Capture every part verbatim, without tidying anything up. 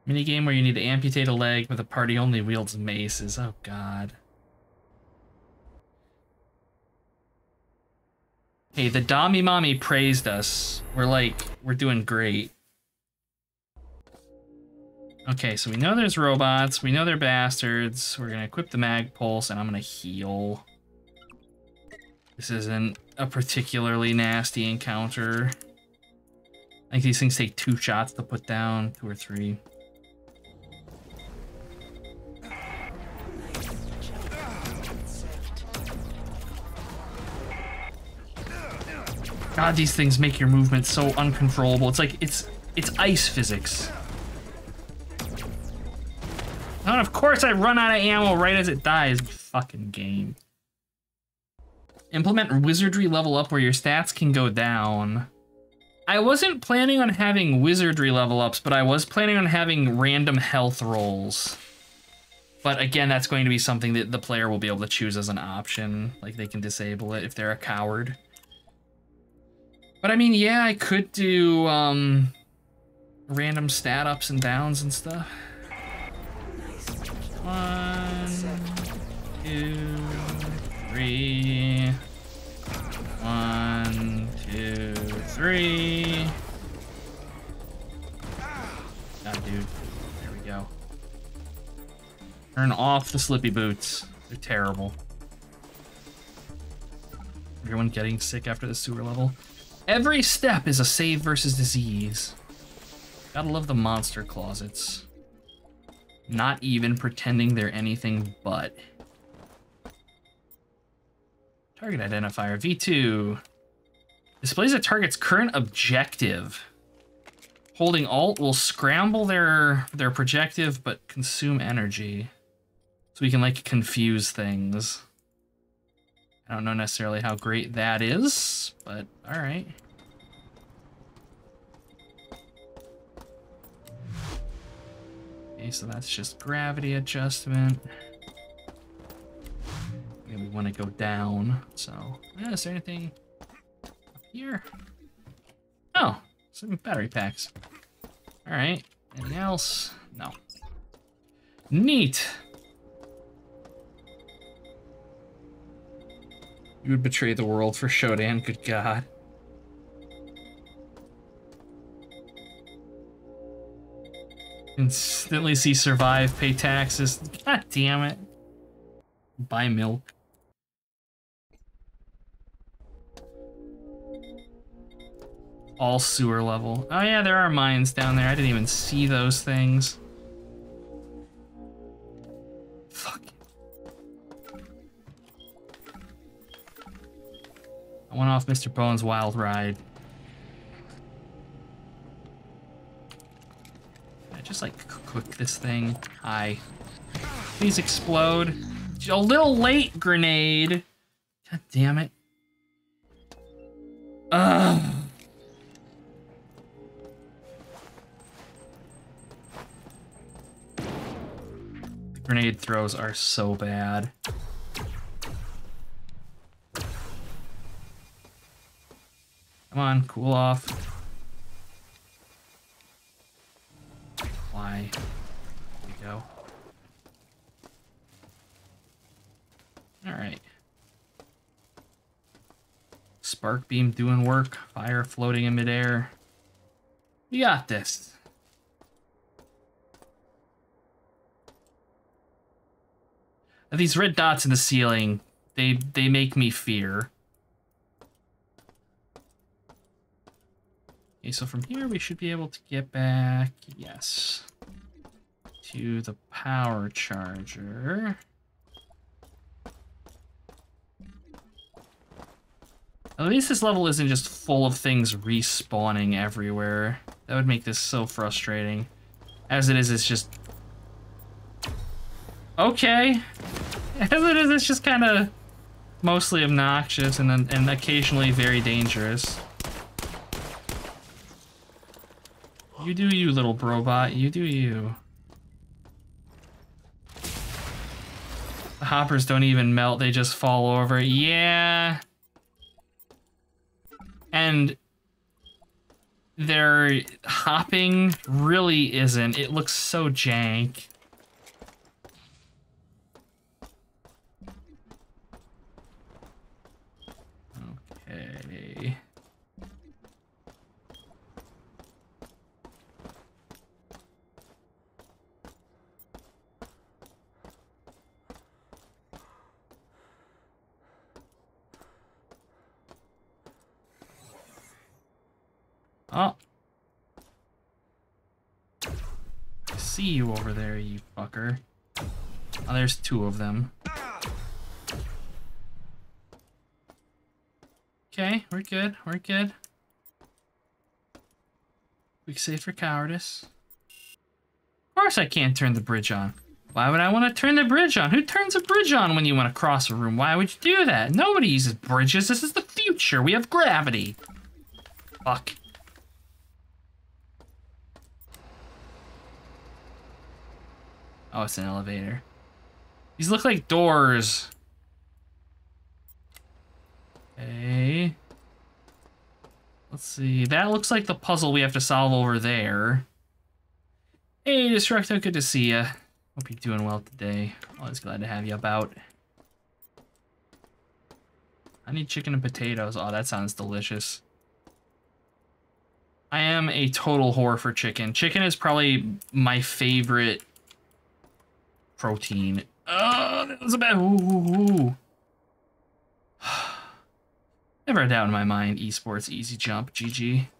Minigame where you need to amputate a leg, but the party only wields maces. Oh, God. Hey, the Dami Mommy praised us. We're like, we're doing great. Okay, so we know there's robots. We know they're bastards. We're gonna equip the mag pulse, and I'm gonna heal. This isn't a particularly nasty encounter. I think these things take two shots to put down, two or three. God, these things make your movement so uncontrollable. It's like, it's it's ice physics. And of course I run out of ammo right as it dies. Fucking game. Implement wizardry level up where your stats can go down. I wasn't planning on having wizardry level ups, but I was planning on having random health rolls. But again, that's going to be something that the player will be able to choose as an option. Like, they can disable it if they're a coward. But I mean, yeah, I could do um, random stat ups and downs and stuff. One, two, three. One, two, three. Ah, dude. There we go. Turn off the slippy boots. They're terrible. Everyone getting sick after the sewer level. Every step is a save versus disease. Gotta love the monster closets. Not even pretending they're anything but. Target identifier, V two. Displays a target's current objective. Holding Alt will scramble their, their projective, but consume energy. So we can, like, confuse things. I don't know necessarily how great that is, but alright. Okay, so that's just gravity adjustment. And we want to go down, so... Yeah, is there anything up here? Oh, some battery packs. Alright, anything else? No. Neat! You would betray the world for Shodan, good God. Instantly see survive, pay taxes. God damn it. Buy milk. All sewer level. Oh yeah, there are mines down there. I didn't even see those things. Fuck. I went off Mister Bones' wild ride. I just like click this thing. Hi. Please explode. A little late, grenade. God damn it. Ugh. The grenade throws are so bad. Come on, cool off. Why? There we go. Alright. Spark beam doing work. Fire floating in midair. We got this. Now, these red dots in the ceiling, they they make me fear. Okay, so from here we should be able to get back, yes, to the power charger. At least this level isn't just full of things respawning everywhere. That would make this so frustrating. As it is, it's just... Okay. As it is, it's just kind of mostly obnoxious and, and occasionally very dangerous. You do you, little brobot. You do you. The hoppers don't even melt, they just fall over. Yeah. And their hopping really isn't. It looks so jank. Okay. Oh. I see you over there, you fucker. Oh, there's two of them. Okay, we're good, we're good. Quick save for cowardice. Of course I can't turn the bridge on. Why would I want to turn the bridge on? Who turns a bridge on when you want to cross a room? Why would you do that? Nobody uses bridges. This is the future. We have gravity. Fuck. Oh, it's an elevator. These look like doors. Okay. Let's see. That looks like the puzzle we have to solve over there. Hey, Destructo, good to see ya. Hope you're doing well today. Always glad to have you about. I need chicken and potatoes. Oh, that sounds delicious. I am a total whore for chicken. Chicken is probably my favorite protein. Oh, that was a bad. Ooh, ooh, ooh. Never a doubt in my mind. Esports, easy jump, G G.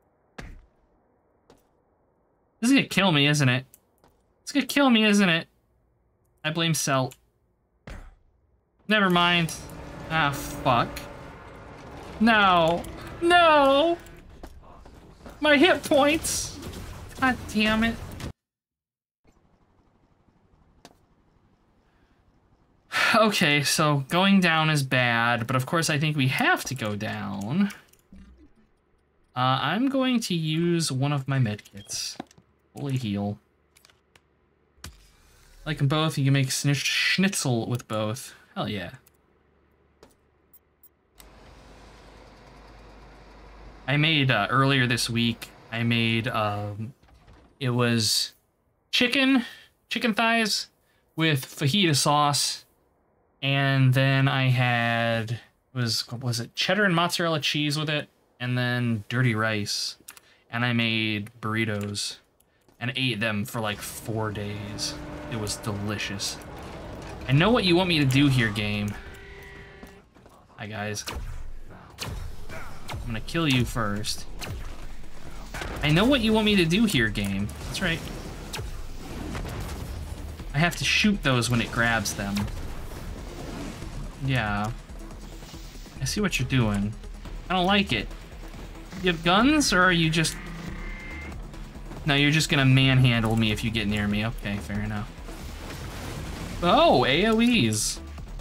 This is gonna kill me, isn't it? It's gonna kill me, isn't it? I blame Celt. Never mind. Ah, fuck. No. No! My hit points! God damn it. Okay, so going down is bad, but of course I think we have to go down. Uh, I'm going to use one of my medkits. Fully heal. Like them both, you can make schn schnitzel with both. Hell yeah. I made, uh, earlier this week, I made, um, it was chicken, chicken thighs with fajita sauce. And then I had, was, was it cheddar and mozzarella cheese with it? And then dirty rice. And I made burritos. And ate them for like four days. It was delicious. I know what you want me to do here, game. Hi, guys. I'm gonna kill you first. I know what you want me to do here, game. That's right. I have to shoot those when it grabs them. Yeah. I see what you're doing. I don't like it. You have guns, or are you just... No, you're just gonna manhandle me if you get near me. Okay, fair enough. Oh, A O Es.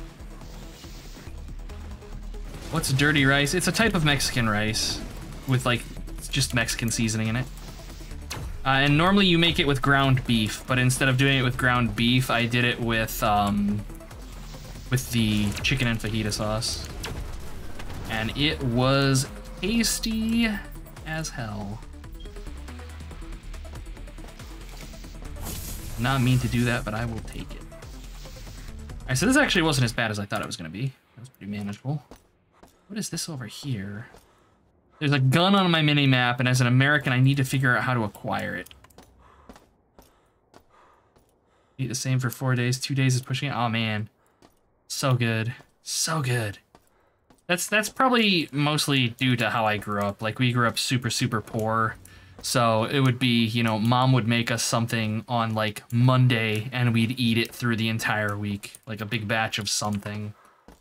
What's dirty rice? It's a type of Mexican rice with, like, just Mexican seasoning in it. Uh, and normally you make it with ground beef, but instead of doing it with ground beef, I did it with, um, with the chicken and fajita sauce. And it was tasty as hell. Not mean to do that, but I will take it. Alright, so this actually wasn't as bad as I thought it was going to be. That was pretty manageable. What is this over here? There's a gun on my mini-map, and as an American, I need to figure out how to acquire it. Eat the same for four days. Two days is pushing it. Oh, man. So good. So good. That's, that's probably mostly due to how I grew up. Like, we grew up super, super poor. So it would be, you know, mom would make us something on, like, Monday, and we'd eat it through the entire week. Like, a big batch of something.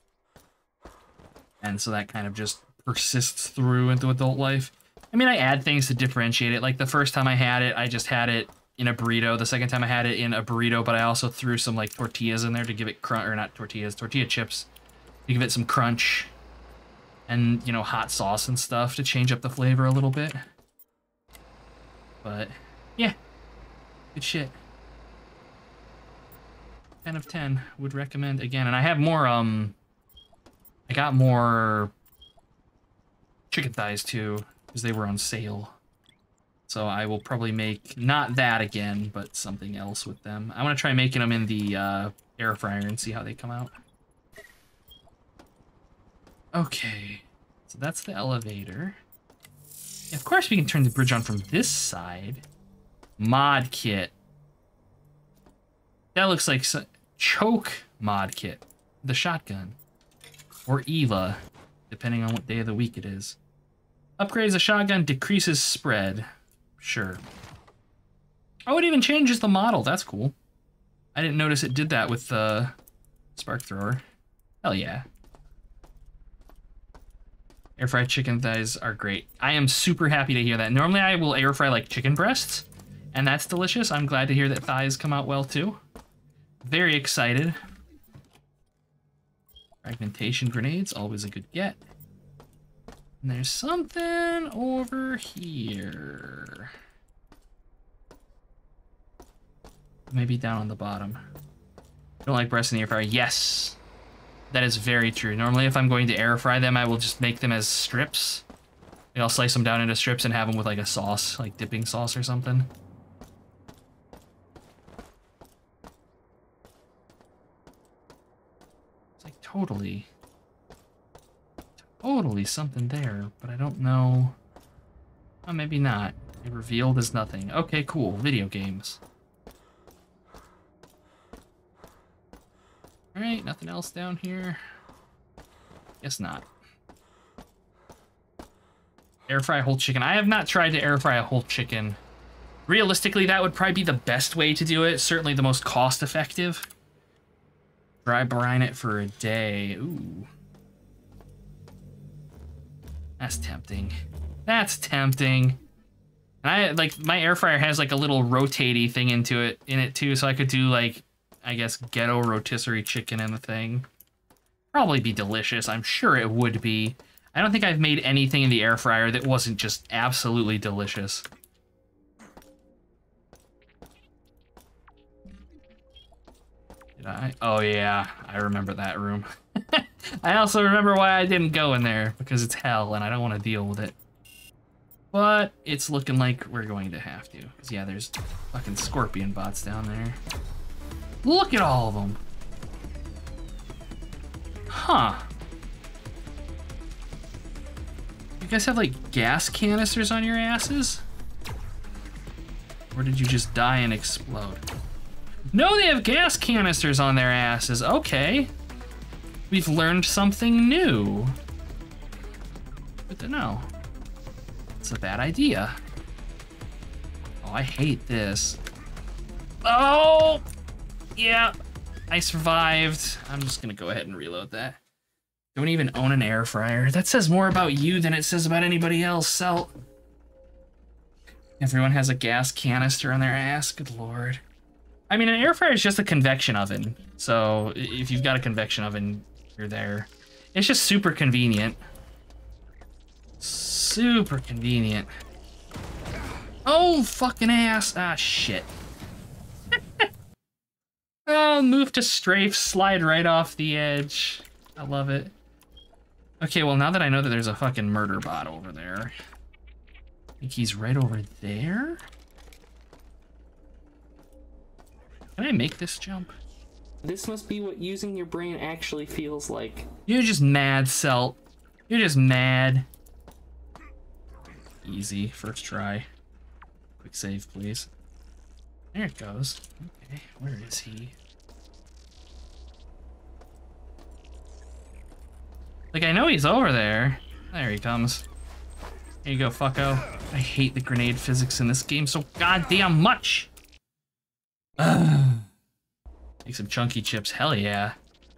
And so that kind of just persists through into adult life. I mean, I add things to differentiate it. Like, the first time I had it, I just had it in a burrito. The second time I had it in a burrito, but I also threw some, like, tortillas in there to give it crunch, or not tortillas, tortilla chips, to give it some crunch. And, you know, hot sauce and stuff to change up the flavor a little bit. But, yeah, good shit. ten of ten, would recommend again. And I have more, um, I got more chicken thighs too, because they were on sale. So I will probably make, not that again, but something else with them. I want to try making them in the uh, air fryer and see how they come out. Okay, so that's the elevator. Yeah, of course we can turn the bridge on from this side. Mod kit. That looks like so choke mod kit. The shotgun. Or Eva, depending on what day of the week it is. Upgrades the shotgun, decreases spread. Sure. Oh, it even changes the model. That's cool. I didn't notice it did that with the spark thrower. Hell yeah. Air fried chicken thighs are great. I am super happy to hear that. Normally I will air fry like chicken breasts, and that's delicious. I'm glad to hear that thighs come out well too. Very excited. Fragmentation grenades, always a good get. And there's something over here. Maybe down on the bottom. Don't like breasts in the air fryer. Yes, that is very true. Normally if I'm going to air fry them, I will just make them as strips. Like I'll slice them down into strips and have them with like a sauce, like dipping sauce or something. It's like totally, totally something there, but I don't know. Oh, maybe not. It revealed as nothing. Okay, cool. Video games. Alright, nothing else down here. Guess not. Air fry a whole chicken. I have not tried to air fry a whole chicken. Realistically, that would probably be the best way to do it. Certainly the most cost effective. Dry brine it for a day. Ooh. That's tempting. That's tempting. And I like my air fryer has like a little rotatey thing into it in it too, so I could do like I guess ghetto rotisserie chicken in the thing. Probably be delicious. I'm sure it would be. I don't think I've made anything in the air fryer that wasn't just absolutely delicious. Did I? Oh yeah, I remember that room. I also remember why I didn't go in there, because it's hell and I don't want to deal with it. But it's looking like we're going to have to. Because yeah, there's fucking scorpion bots down there. Look at all of them. Huh. You guys have like gas canisters on your asses? Or did you just die and explode? No, they have gas canisters on their asses. Okay. We've learned something new. Good to know. It's a bad idea. Oh, I hate this. Oh! Yeah, I survived. I'm just gonna go ahead and reload that. Don't even own an air fryer. That says more about you than it says about anybody else, Salt. Everyone has a gas canister on their ass, good lord. I mean, an air fryer is just a convection oven. So if you've got a convection oven, you're there. It's just super convenient. Super convenient. Oh, fucking ass. Ah, shit. Oh, move to strafe, slide right off the edge. I love it. Okay, well, now that I know that there's a fucking murder bot over there. I think he's right over there? Can I make this jump? This must be what using your brain actually feels like. You're just mad, Celt. You're just mad. Easy, first try. Quick save, please. There it goes. Okay, where is he? Like, I know he's over there. There he comes. Here you go, fucko. I hate the grenade physics in this game so goddamn much. Ugh. Make some chunky chips, hell yeah.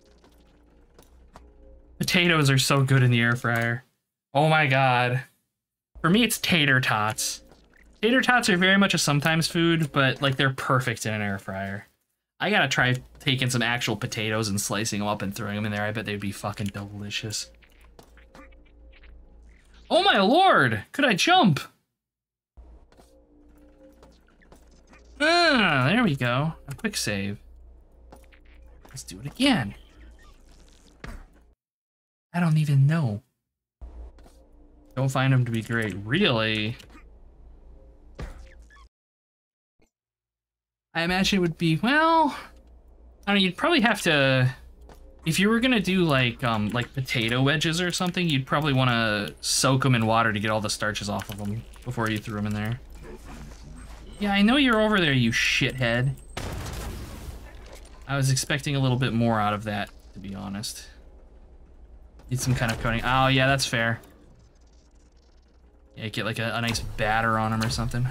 Potatoes are so good in the air fryer. Oh my god. For me, it's tater tots. Tater tots are very much a sometimes food, but like they're perfect in an air fryer. I gotta try taking some actual potatoes and slicing them up and throwing them in there. I bet they'd be fucking delicious. Oh my lord! Could I jump? Ah, there we go. A quick save. Let's do it again. I don't even know. Don't find them to be great. Really? I imagine it would be, well, I don't know, you'd probably have to, if you were gonna do like um like potato wedges or something, you'd probably want to soak them in water to get all the starches off of them before you threw them in there. Yeah, I know you're over there, you shithead. I was expecting a little bit more out of that, to be honest. Need some kind of coating. Oh yeah, that's fair. Yeah, get like a, a nice batter on them or something.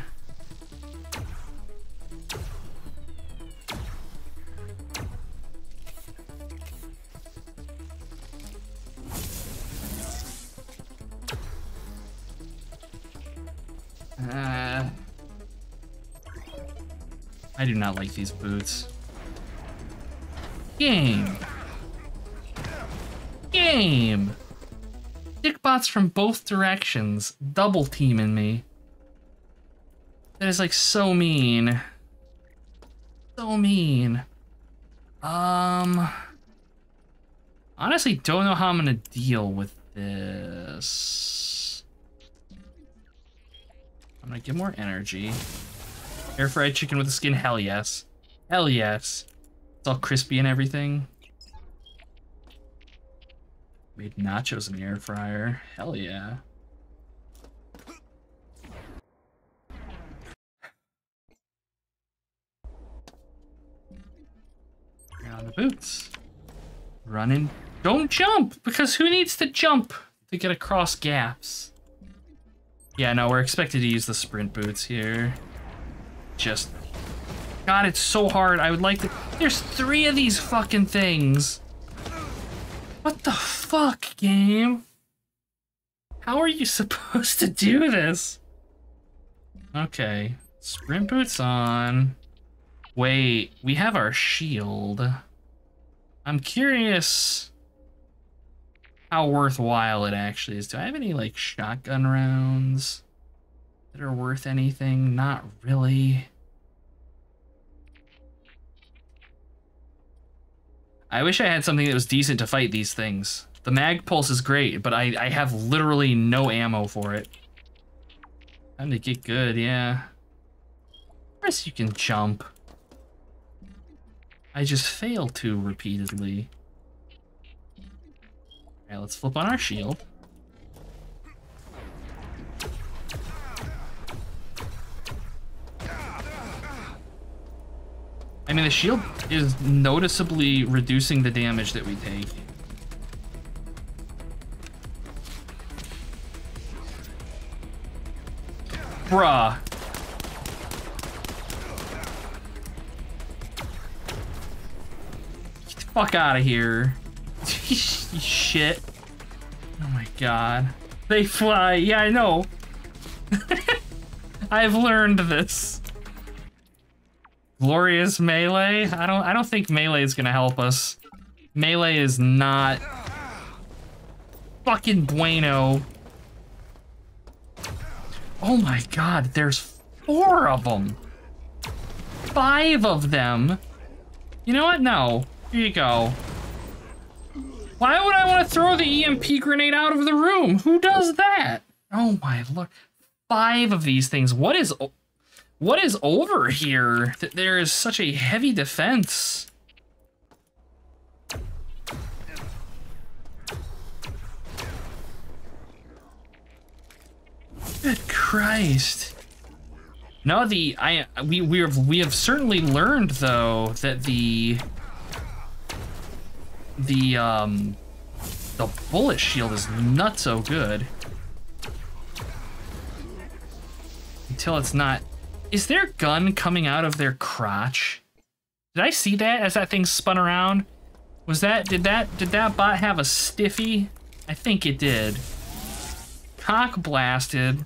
Uh, I do not like these boots. Game. Game. Dickbots from both directions, double teaming me. That is like so mean. So mean. Um, honestly, don't know how I'm gonna deal with this. I'm gonna get more energy. Air fried chicken with the skin, hell yes. Hell yes. It's all crispy and everything. Made nachos in the air fryer. Hell yeah. Bring on the boots. Running. Don't jump! Because who needs to jump to get across gaps? Yeah, no, we're expected to use the sprint boots here. Just... God, it's so hard. I would like to... There's three of these fucking things. What the fuck, game? How are you supposed to do this? Okay. Sprint boots on. Wait, we have our shield. I'm curious how worthwhile it actually is. Do I have any, like, shotgun rounds that are worth anything? Not really. I wish I had something that was decent to fight these things. The mag pulse is great, but I, I have literally no ammo for it. Time to get good, yeah. Of course you can jump. I just fail to repeatedly. Alright, let's flip on our shield. I mean, the shield is noticeably reducing the damage that we take. Bruh. Get the fuck out of here. Shit. Oh my god. They fly. Yeah, I know. I've learned this. Glorious melee? I don't I don't think melee is gonna help us. Melee is not fucking bueno. Oh my god, there's four of them. Five of them. You know what? No. Here you go. Why would I want to throw the E M P grenade out of the room? Who does that? Oh my lord. Five of these things. What is... What is over here that there is such a heavy defense? Good Christ. No, the I we we have we have certainly learned though that the the um the bullet shield is not so good. Until it's not. Is their gun coming out of their crotch? Did I see that as that thing spun around? Was that, did that, did that bot have a stiffy? I think it did. Cock blasted.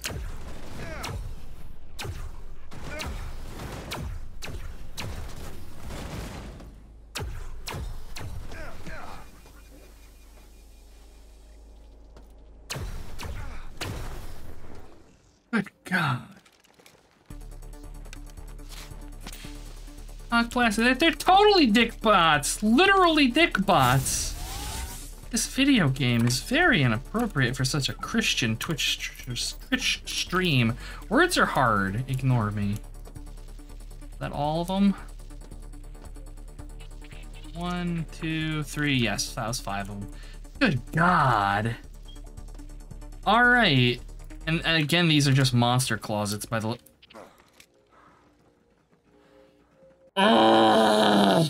Good God. Cock blasted. They're totally dick bots. Literally dick bots. This video game is very inappropriate for such a Christian Twitch, Twitch stream. Words are hard. Ignore me. Is that all of them? One, two, three. Yes, that was five of them. Good God. All right. And, and again, these are just monster closets by the... Oh!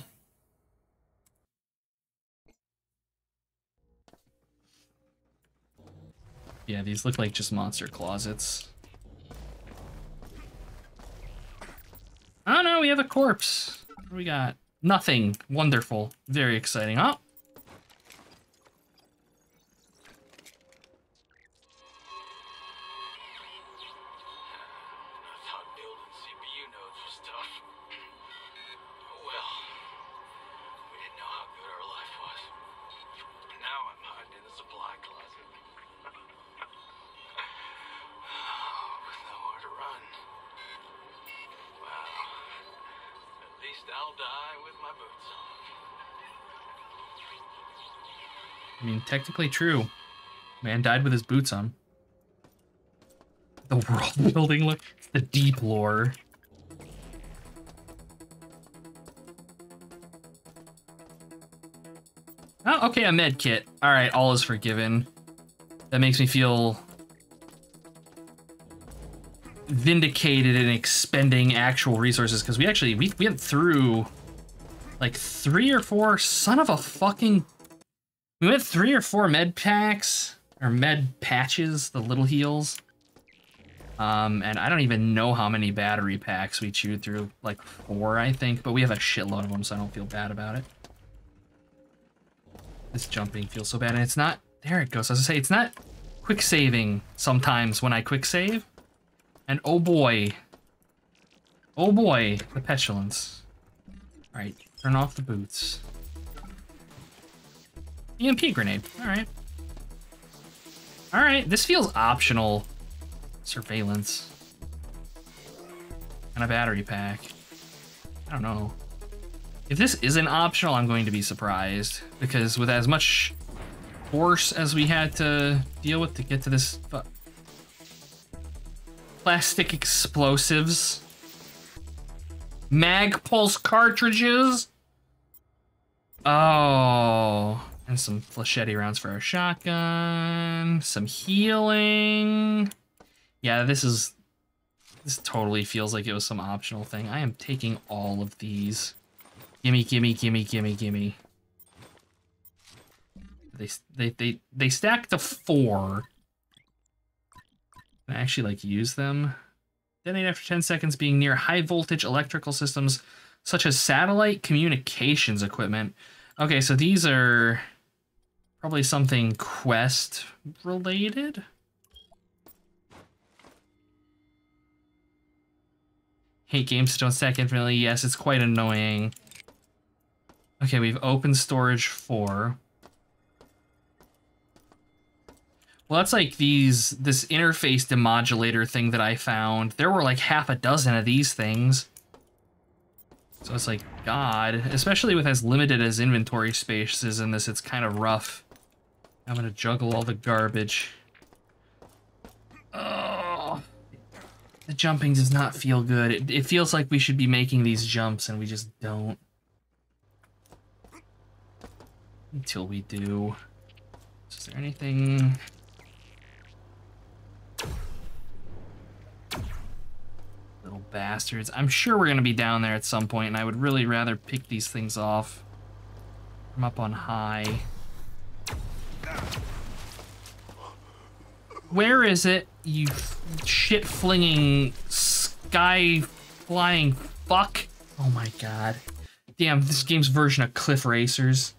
Yeah, these look like just monster closets. Oh no, we have a corpse. What do we got? Nothing. Wonderful. Very exciting. Oh! I mean, technically true. Man died with his boots on. The world building look. It's the deep lore. Oh, okay, a med kit. All right, all is forgiven. That makes me feel vindicated in expending actual resources, because we actually, we, we went through like three or four, son of a fucking... We went three or four med packs, or med patches, the little heals. Um, and I don't even know how many battery packs we chewed through, like four, I think, but we have a shitload of them, so I don't feel bad about it. This jumping feels so bad, and it's not, there it goes. As I say, it's not quick saving sometimes when I quick save. And oh boy, oh boy, the petulance. All right, turn off the boots. E M P grenade, all right. All right, this feels optional. Surveillance. And a battery pack. I don't know. If this isn't optional, I'm going to be surprised, because with as much force as we had to deal with to get to this plastic explosives, mag pulse cartridges. Oh, and some flechette rounds for our shotgun, some healing. Yeah, this is, this totally feels like it was some optional thing. I am taking all of these. Gimme, gimme, gimme, gimme, gimme. They, they, they, they stack to four. Can I actually, like, use them? Detonate after ten seconds, being near high voltage electrical systems, such as satellite communications equipment. Okay, so these are probably something quest related. Hate games that don't stack infinitely. Yes, it's quite annoying. Okay, we've opened storage four. Well, that's like these, this interface demodulator thing that I found. There were like half a dozen of these things. So it's like, God, especially with as limited as inventory space is in this, it's kind of rough. I'm gonna juggle all the garbage. Oh, the jumping does not feel good. It, it feels like we should be making these jumps and we just don't. Until we do. Is there anything? Little bastards. I'm sure we're gonna be down there at some point, and I would really rather pick these things off from up on high. Where is it, you shit-flinging, sky-flying fuck? Oh my god. Damn, this game's version of Cliff Racers.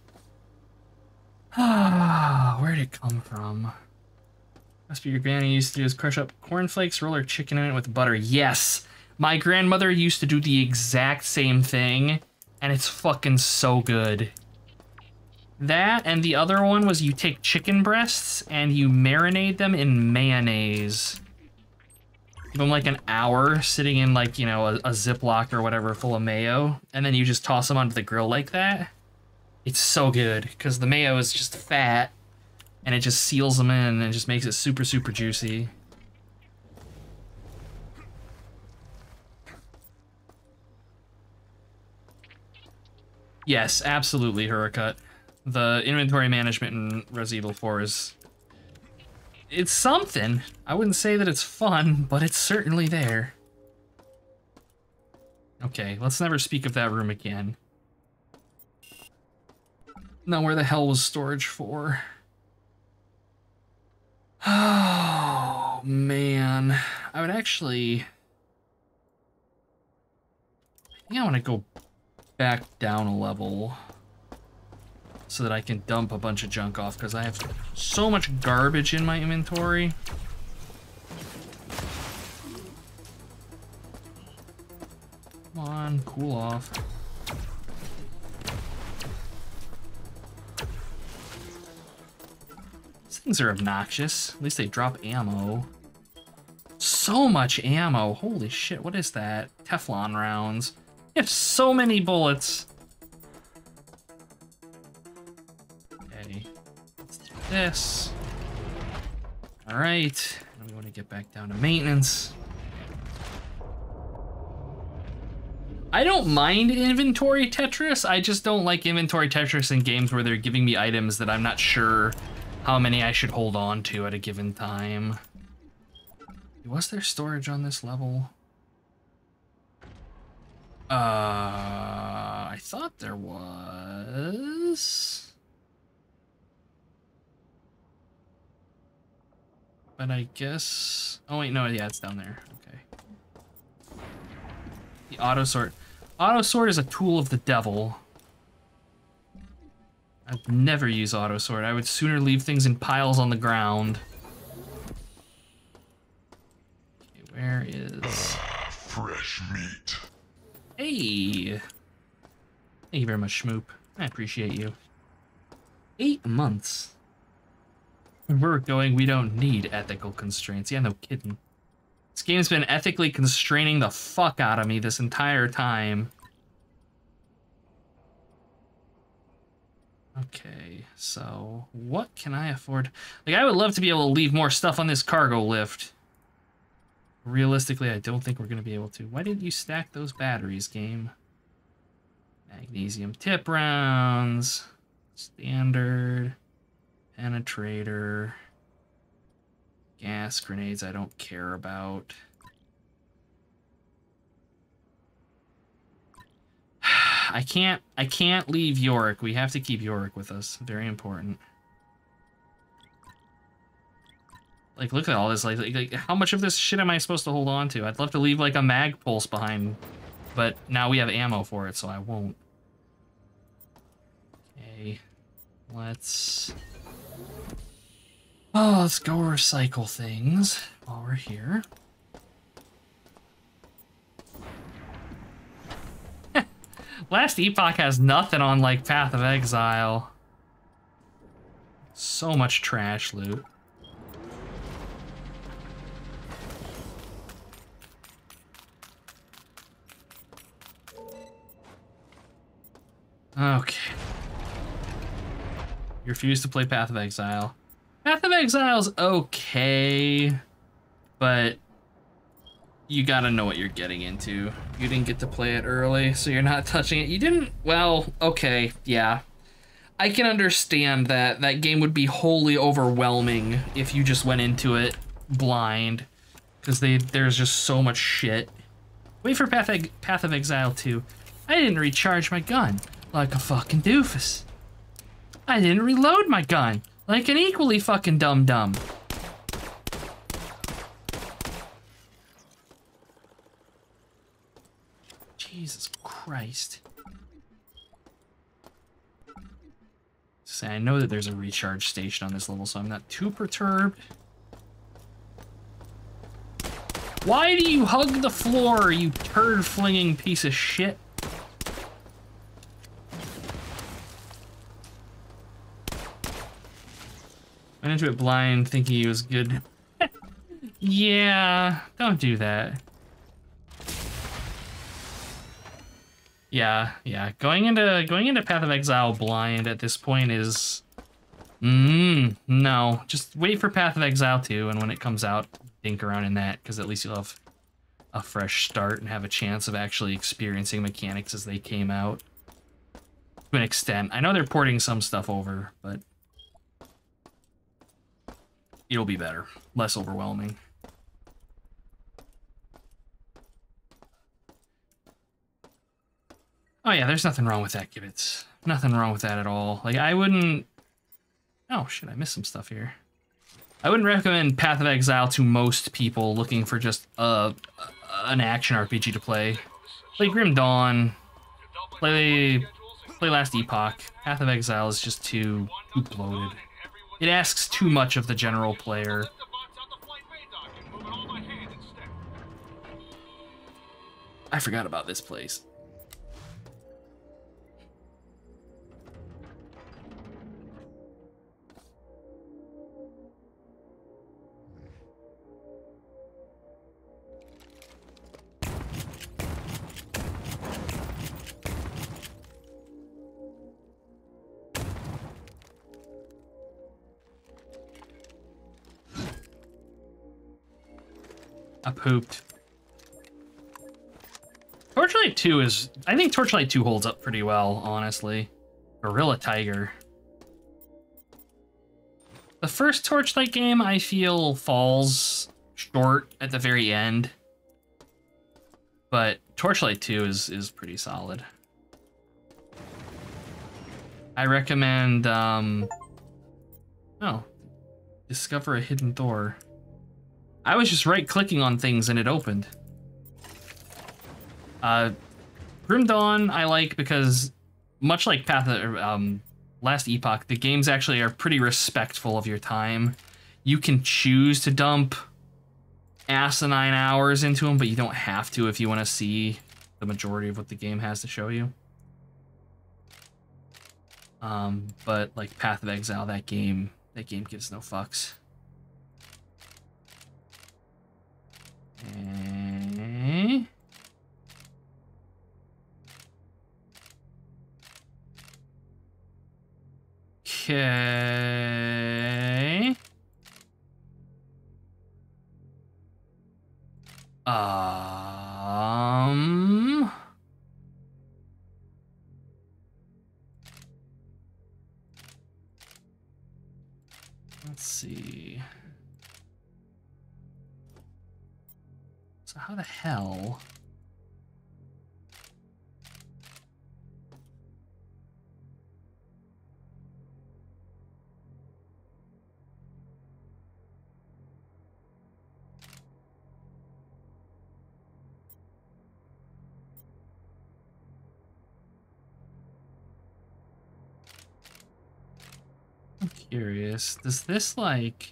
Ah, where'd it come from? Must be your granny used to do is crush up cornflakes, roll her chicken in it with butter. Yes! My grandmother used to do the exact same thing, and it's fucking so good. That, and the other one was you take chicken breasts and you marinate them in mayonnaise. Give them like an hour sitting in like, you know, a, a Ziploc or whatever full of mayo, and then you just toss them onto the grill like that. It's so good, because the mayo is just fat, and it just seals them in and just makes it super, super juicy. Yes, absolutely, Huracut. The inventory management in Resident Evil four is... it's something. I wouldn't say that it's fun, but it's certainly there. Okay, let's never speak of that room again. Now, where the hell was storage for? Oh, man. I would actually... I think I want to go back down a level so that I can dump a bunch of junk off, because I have so much garbage in my inventory. Come on, cool off. These things are obnoxious. At least they drop ammo. So much ammo. Holy shit, what is that? Teflon rounds. You have so many bullets. Okay, let's do this. All right, and we want to get back down to maintenance. I don't mind inventory Tetris. I just don't like inventory Tetris in games where they're giving me items that I'm not sure how many I should hold on to at a given time. Was there storage on this level? Uh, I thought there was. But I guess... oh wait, no, yeah, it's down there. Okay. The auto sort. Auto sort is a tool of the devil. I'd never use auto sort. I would sooner leave things in piles on the ground. Okay, where is... fresh meat. Hey! Thank you very much, Schmoop. I appreciate you. Eight months. Where we're going, we don't need ethical constraints. Yeah, no kidding. This game's been ethically constraining the fuck out of me this entire time. Okay, so what can I afford? Like, I would love to be able to leave more stuff on this cargo lift. Realistically, I don't think we're going to be able to. Why didn't you stack those batteries, game? Magnesium tip rounds. Standard. Penetrator. Gas grenades I don't care about. I can't, I can't leave Yorick. We have to keep Yorick with us. Very important. Like, look at all this. Like, like, like, how much of this shit am I supposed to hold on to? I'd love to leave, like, a mag pulse behind, but now we have ammo for it, so I won't. Okay. Let's... oh, let's go recycle things while we're here. Last Epoch has nothing on, like, Path of Exile. So much trash loot. Okay. You refuse to play Path of Exile. Path of Exile's okay, but you gotta know what you're getting into. You didn't get to play it early, so you're not touching it. You didn't, well, okay, yeah. I can understand that that game would be wholly overwhelming if you just went into it blind, because they there's just so much shit. Wait for Path, Path of Exile two. I didn't recharge my gun like a fucking doofus. I didn't reload my gun like an equally fucking dum-dum. Jesus Christ. Say, I know that there's a recharge station on this level, so I'm not too perturbed. Why do you hug the floor, you turd-flinging piece of shit? Went into it blind, thinking he was good. Yeah, don't do that. Yeah, yeah. Going into going into Path of Exile blind at this point is, mm, no. Just wait for Path of Exile two, and when it comes out, dink around in that, because at least you'll have a fresh start and have a chance of actually experiencing mechanics as they came out. to an extent. I know they're porting some stuff over, but it'll be better, less overwhelming. Oh yeah, there's nothing wrong with that, Gibbets. Nothing wrong with that at all. Like, I wouldn't... Oh, shit, I missed some stuff here. I wouldn't recommend Path of Exile to most people looking for just uh, an action R P G to play. Play Grim Dawn, play, play Last Epoch. Path of Exile is just too, too bloated. It asks too much of the general player. I forgot about this place. I pooped. Torchlight two is... I think Torchlight two holds up pretty well, honestly. Gorilla Tiger. The first Torchlight game, I feel, falls short at the very end. But Torchlight two is, is pretty solid. I recommend... Um, oh. Discover a hidden door. I was just right-clicking on things and it opened. Uh, Grim Dawn I like because, much like Path of, um, Last Epoch, the games actually are pretty respectful of your time. You can choose to dump asinine hours into them, but you don't have to if you want to see the majority of what the game has to show you. Um, but like Path of Exile, that game, that game gives no fucks. Okay. Okay. Um. Let's see. So how the hell? I'm curious. Does this like...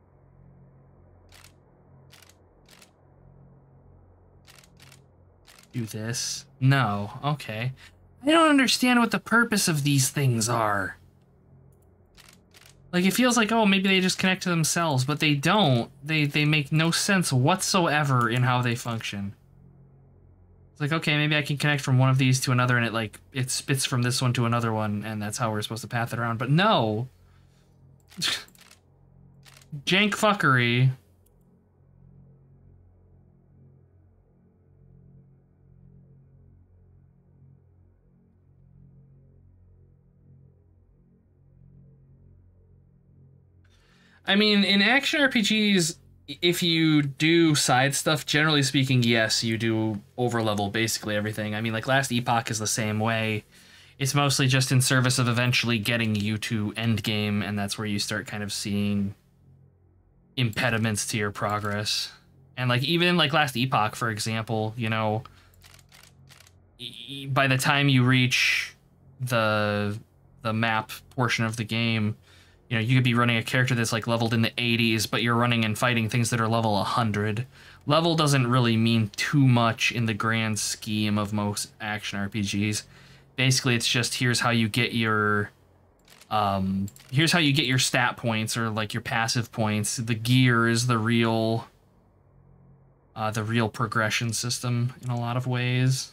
do this? No. Okay. I don't understand what the purpose of these things are. Like, it feels like, oh, maybe they just connect to themselves, but they don't. They, they make no sense whatsoever in how they function. It's like, okay, maybe I can connect from one of these to another, and it, like, it spits from this one to another one, and that's how we're supposed to path it around. But no! Jank fuckery. I mean, in action R P Gs, if you do side stuff, generally speaking, yes, you do overlevel basically everything. I mean, like, Last Epoch is the same way. It's mostly just in service of eventually getting you to endgame, and that's where you start kind of seeing impediments to your progress. And, like, even, like, Last Epoch, for example, you know, by the time you reach the, the map portion of the game, you know, you could be running a character that's, like, leveled in the eighties, but you're running and fighting things that are level one hundred. Level doesn't really mean too much in the grand scheme of most action R P Gs. Basically, it's just, here's how you get your... Um, here's how you get your stat points, or, like, your passive points. The gear is the real... Uh, the real progression system in a lot of ways.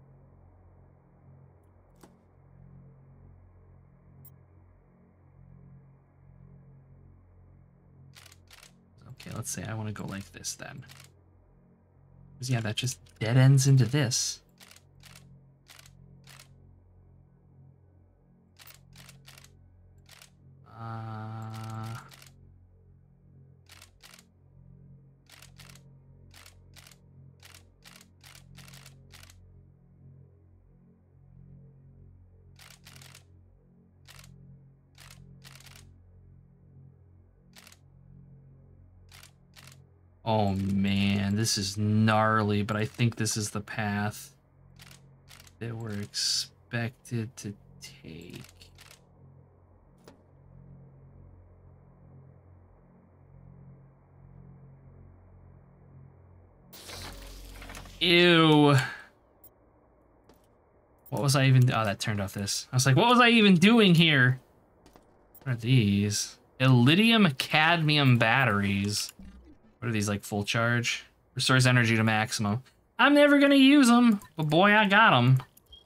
Okay, let's say I want to go like this then. Because, yeah, that just dead ends into this. Oh man, this is gnarly, but I think this is the path that we're expected to take. Ew. What was I even... Oh, that turned off this. I was like, what was I even doing here? What are these? Iridium cadmium batteries. What are these, like, full charge? Restores energy to maximum. I'm never gonna use them, but boy, I got them.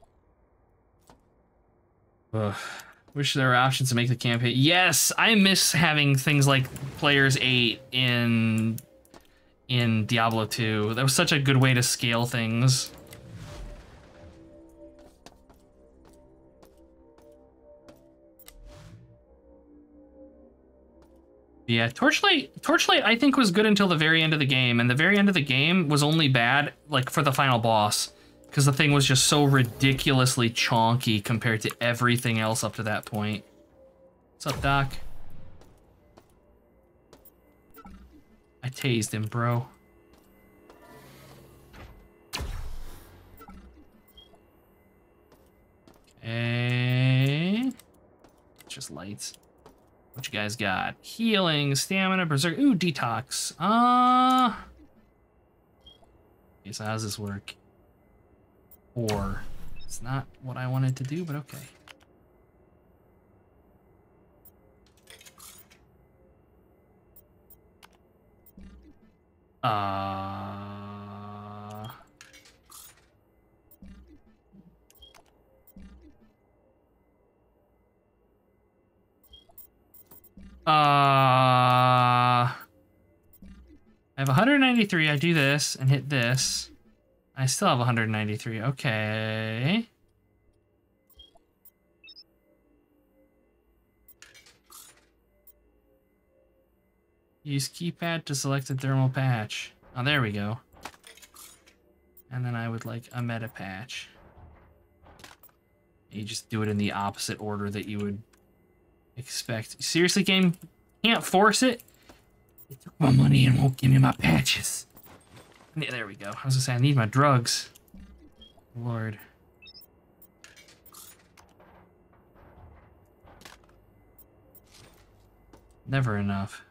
Ugh. Wish there were options to make the campaign. Yes, I miss having things like Players eight in... in Diablo two. That was such a good way to scale things. Yeah, Torchlight, Torchlight I think was good until the very end of the game, and the very end of the game was only bad, like, for the final boss, because the thing was just so ridiculously chonky compared to everything else up to that point. What's up, Doc? I tased him, bro. Okay. Just lights. What you guys got? Healing, stamina, berserk. Ooh, detox. Uh. Okay, so how does this work? Or it's not what I wanted to do, but okay. Uh. Uh, I have one hundred ninety-three. I do this and hit this. I still have one hundred ninety-three. Okay. Use keypad to select a thermal patch. Oh, there we go. And then I would like a meta patch. You just do it in the opposite order that you would expect. Seriously, game? Can't force it? They took my money and won't give me my patches. Yeah, there we go. I was gonna say, I need my drugs. Lord. Never enough.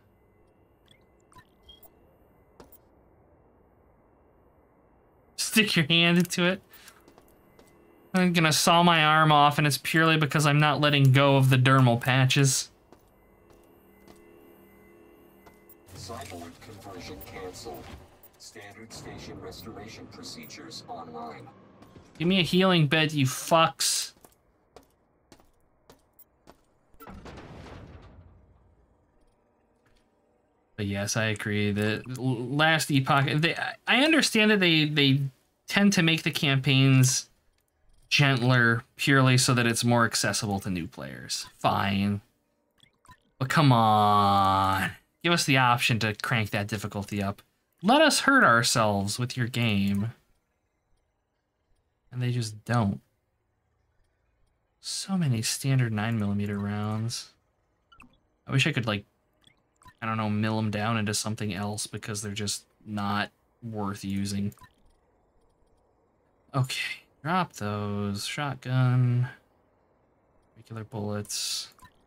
Stick your hand into it. I'm gonna saw my arm off, and it's purely because I'm not letting go of the dermal patches. Cyborg conversion canceled. Standard station restoration procedures online. Give me a healing bed, you fucks. But yes, I agree. The last epoch, they, I understand that they they tend to make the campaigns gentler purely so that it's more accessible to new players. Fine. But come on. Give us the option to crank that difficulty up. Let us hurt ourselves with your game. And they just don't. So many standard nine millimeter rounds. I wish I could, like, I don't know, mill them down into something else because they're just not worth using. Okay. Drop those. Shotgun. Regular bullets.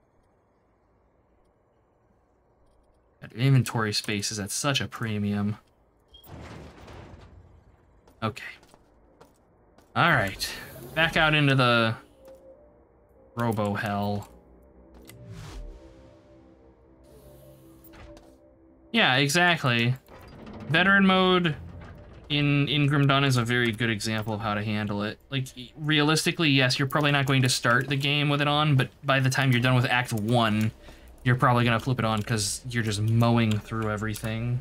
That inventory space is at such a premium. Okay. Alright. Back out into the Robo Hell. Yeah, exactly. Veteran mode in, in Grim Dawn is a very good example of how to handle it. Like, realistically, yes, you're probably not going to start the game with it on, but by the time you're done with Act one, you're probably going to flip it on because you're just mowing through everything.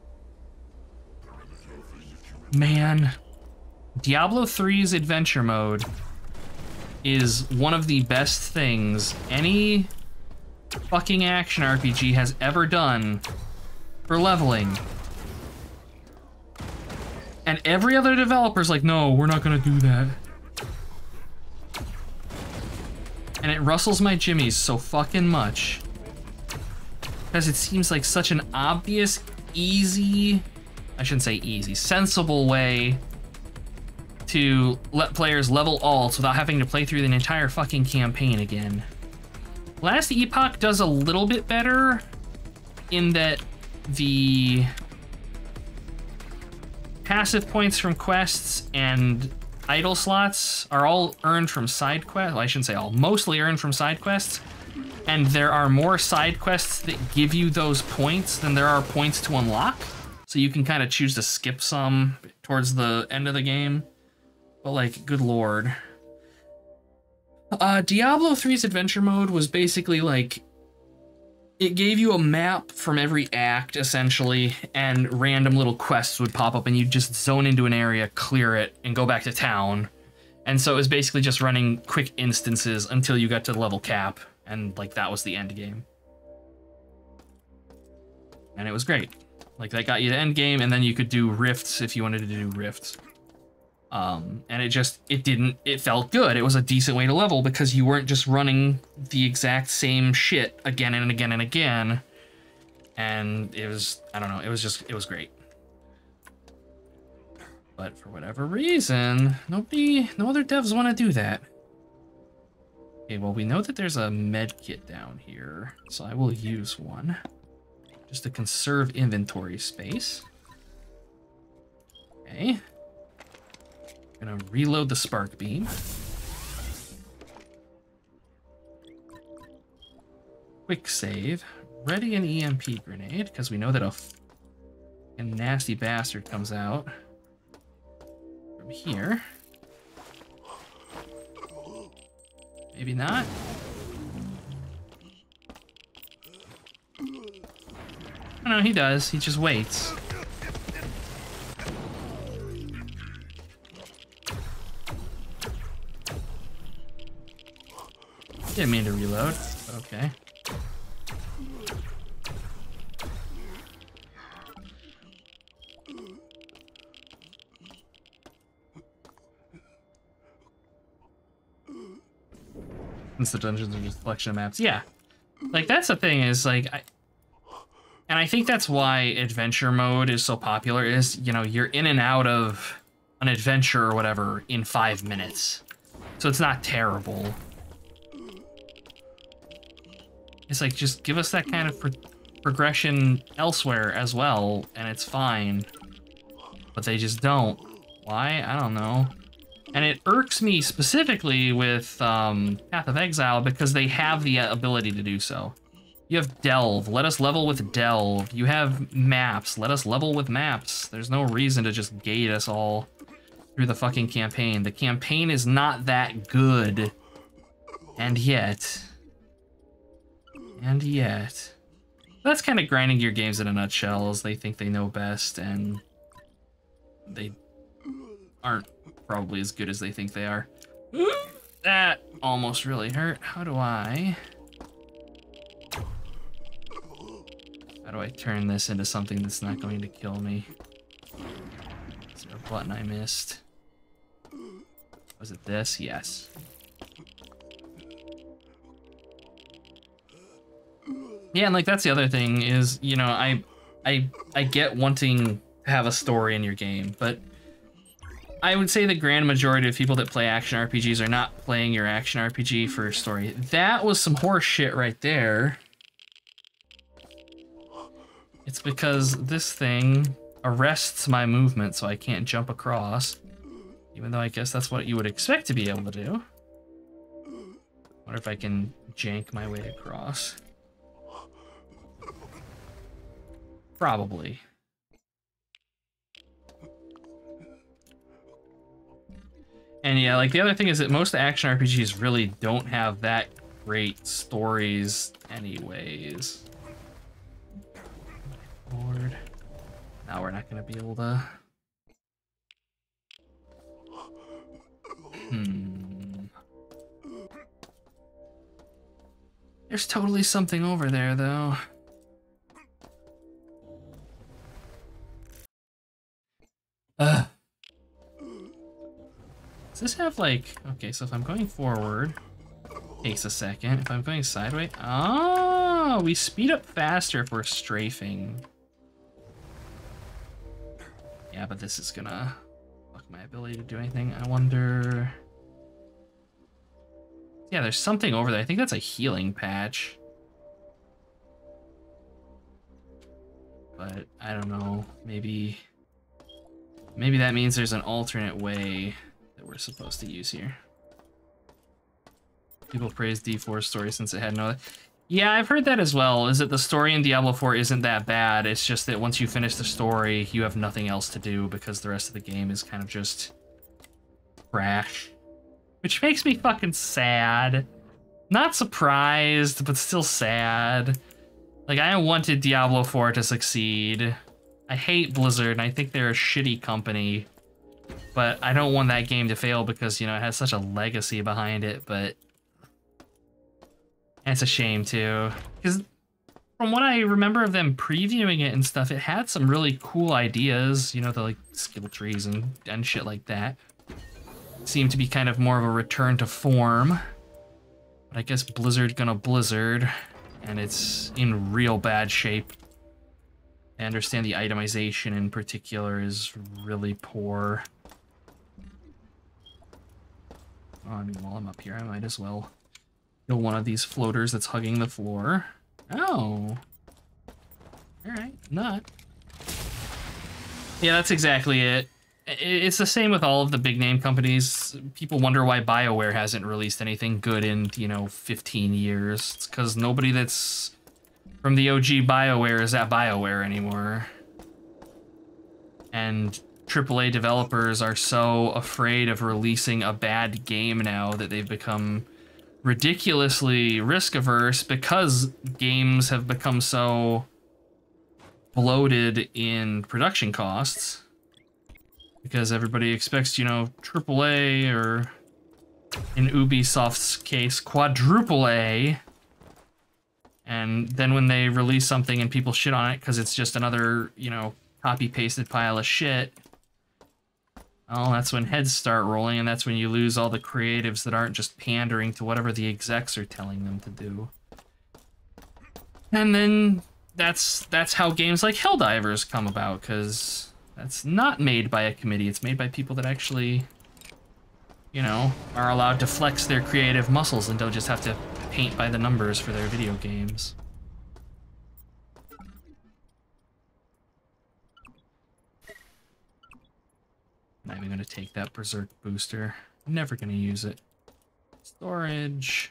Man. Diablo three's adventure mode is one of the best things any fucking action R P G has ever done for leveling. And every other developer's like, no, we're not gonna do that. And it rustles my jimmies so fucking much. Because it seems like such an obvious easy, I shouldn't say easy, sensible way to let players level alts without having to play through the entire fucking campaign again. Last Epoch does a little bit better in that the passive points from quests and idle slots are all earned from side quests. Well, I shouldn't say all, mostly earned from side quests. And there are more side quests that give you those points than there are points to unlock. So you can kind of choose to skip some towards the end of the game. But like, good lord. Uh, Diablo three's adventure mode was basically like, it gave you a map from every act, essentially, and random little quests would pop up and you'd just zone into an area, clear it, and go back to town. And so it was basically just running quick instances until you got to the level cap, and like that was the end game. And it was great. Like that got you to end game, and then you could do rifts if you wanted to do rifts. Um, and it just, it didn't, it felt good. It was a decent way to level because you weren't just running the exact same shit again and again and again. And it was, I don't know, it was just, it was great. But for whatever reason, nobody, no other devs want to do that. Okay, well, we know that there's a med kit down here, so I will use one just to conserve inventory space. Okay. Gonna reload the spark beam. Quick save. Ready an E M P grenade, because we know that a, a nasty bastard comes out from here. Maybe not. Oh no, he does. He just waits. Didn't mean to reload, but okay. Since the dungeons are just a collection of maps, yeah. Like that's the thing is like, I, and I think that's why adventure mode is so popular. Is you know you're in and out of an adventure or whatever in five minutes, so it's not terrible. It's like, just give us that kind of pro progression elsewhere as well, and it's fine. But they just don't. Why? I don't know. And it irks me specifically with um, Path of Exile because they have the ability to do so. You have Delve. Let us level with Delve. You have maps. Let us level with maps. There's no reason to just gate us all through the fucking campaign. The campaign is not that good. And yet... And yet, that's kind of grinding your games in a nutshell, as they think they know best, and they aren't probably as good as they think they are. That almost really hurt. How do I... How do I turn this into something that's not going to kill me? Is there a button I missed? Was it this? Yes. Yeah, and like that's the other thing is, you know, I I I get wanting to have a story in your game, but I would say the grand majority of people that play action R P Gs are not playing your action R P G for a story. That was some horse shit right there. It's because this thing arrests my movement so I can't jump across, even though I guess that's what you would expect to be able to do. Wonder if I can jank my way across. Probably. And yeah, like the other thing is that most action R P Gs really don't have that great stories anyways. Lord. Now we're not gonna be able to... Hmm. There's totally something over there though. Ugh. Does this have like, okay, so if I'm going forward, takes a second. If I'm going sideways, oh, we speed up faster if we're strafing. Yeah, but this is gonna fuck my ability to do anything. I wonder... Yeah, there's something over there. I think that's a healing patch. But I don't know. Maybe... Maybe that means there's an alternate way that we're supposed to use here. People praise D four's story since it had no... Yeah, I've heard that as well, is that the story in Diablo four isn't that bad. It's just that once you finish the story, you have nothing else to do because the rest of the game is kind of just trash. Which makes me fucking sad. Not surprised, but still sad. Like, I wanted Diablo four to succeed. I hate Blizzard, and I think they're a shitty company. But I don't want that game to fail because, you know, it has such a legacy behind it, but... It's a shame, too. Because from what I remember of them previewing it and stuff, it had some really cool ideas. You know, the, like, skill trees and, and shit like that. It seemed to be kind of more of a return to form. But I guess Blizzard gonna Blizzard, and it's in real bad shape. I understand the itemization in particular is really poor. Oh, I mean, while I'm up here, I might as well kill one of these floaters that's hugging the floor. Oh. Alright, nut. Yeah, that's exactly it. It's the same with all of the big name companies. People wonder why BioWare hasn't released anything good in, you know, fifteen years. It's because nobody that's from the O G BioWare is at BioWare anymore. And triple A developers are so afraid of releasing a bad game now that they've become ridiculously risk averse because games have become so bloated in production costs. Because everybody expects, you know, triple A or in Ubisoft's case, quadruple A. And then when they release something and people shit on it because it's just another, you know, copy-pasted pile of shit, well, that's when heads start rolling, and that's when you lose all the creatives that aren't just pandering to whatever the execs are telling them to do. And then that's that's how games like Helldivers come about, because that's not made by a committee. It's made by people that actually, you know, are allowed to flex their creative muscles and don't just have to paint by the numbers for their video games. Not even gonna take that Berserk booster. I'm never gonna use it. Storage.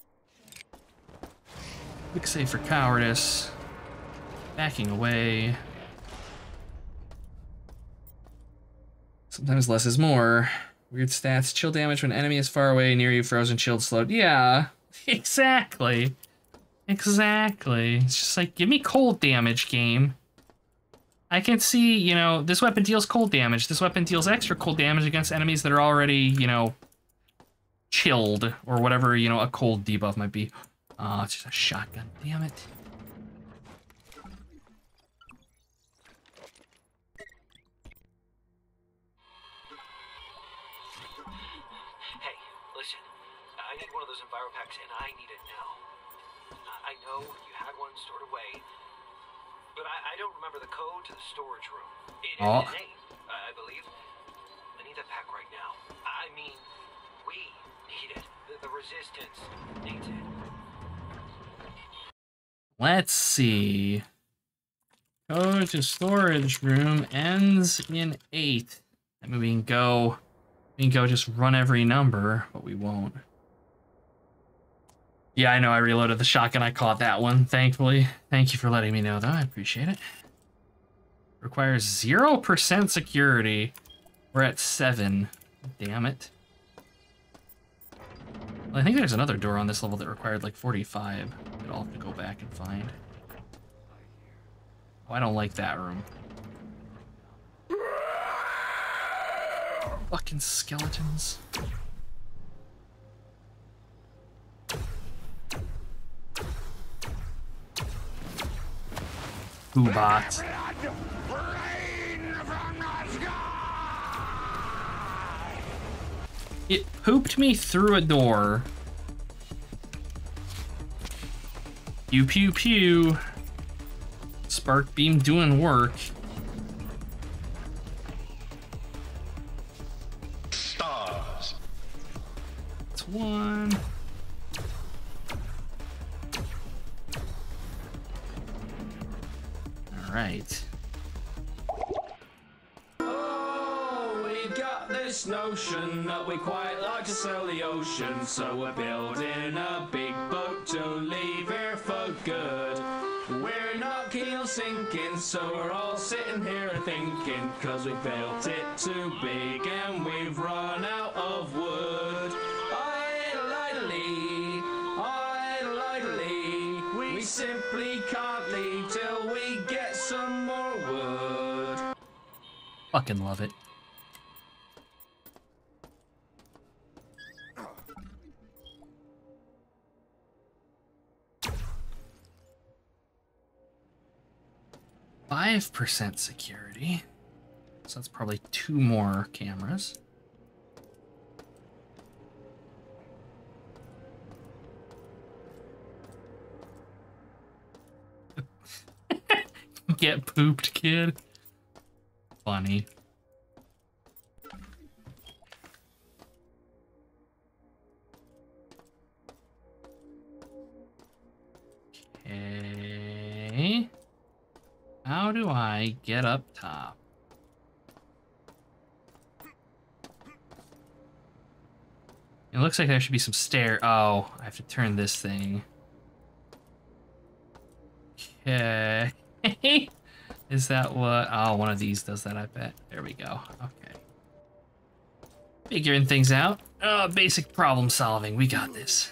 Quick save for cowardice. Backing away. Sometimes less is more. Weird stats. Chill damage when enemy is far away, near you, frozen, chilled, slowed. Yeah, exactly. Exactly. It's just like, give me cold damage, game. I can see, you know, this weapon deals cold damage. This weapon deals extra cold damage against enemies that are already, you know, chilled, or whatever, you know, a cold debuff might be. Oh, it's just a shotgun, damn it. Hey, listen, I need one of those Enviro packs, and I need it now. I know you had one stored away, but I, I don't remember the code to the storage room. It Oh. is eight, I believe. I need that pack right now. I mean, we need it. The, the resistance needs it. Let's see. Code to storage room ends in eight. I mean, we can go, we can go just run every number, but we won't. Yeah, I know I reloaded the shotgun. I caught that one, thankfully. Thank you for letting me know, though. I appreciate it. Requires zero percent security. We're at seven. Damn it. Well, I think there's another door on this level that required like forty-five. That I'll have to go back and find. Oh, I don't like that room. Fucking skeletons. Boobot. It pooped me through a door. Pew pew pew. Spark beam doing work. this one. All right. Got this notion that we quite like to sail the ocean, so we're building a big boat to leave here for good. We're not keel sinking, so we're all sitting here thinking, cause we built it too big and we've run out of wood. Idle-idly, idle-idly, we simply can't leave till we get some more wood. Fucking love it. Five percent security, so that's probably two more cameras. Get pooped, kid. Funny. Okay. How do I get up top? It looks like there should be some stair. Oh, I have to turn this thing. Okay. Is that what? Oh, one of these does that, I bet. There we go. Okay. Figuring things out. Oh, basic problem solving. We got this.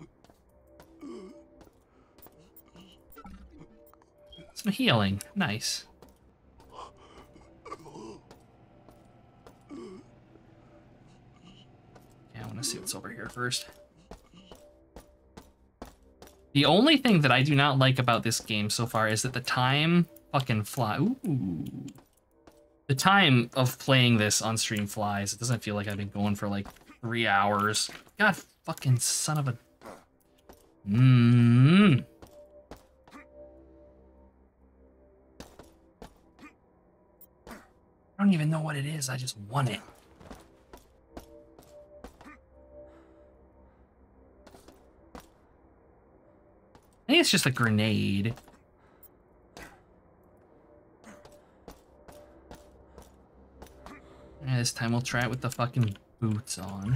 Some healing. Nice. Yeah, I want to see what's over here first. The only thing that I do not like about this game so far is that the time fucking fly. Ooh. The time of playing this on stream flies. It doesn't feel like I've been going for like three hours. God fucking son of a... Mmm. I don't even know what it is. I just want it. I think it's just a grenade. Yeah, this time we'll try it with the fucking boots on.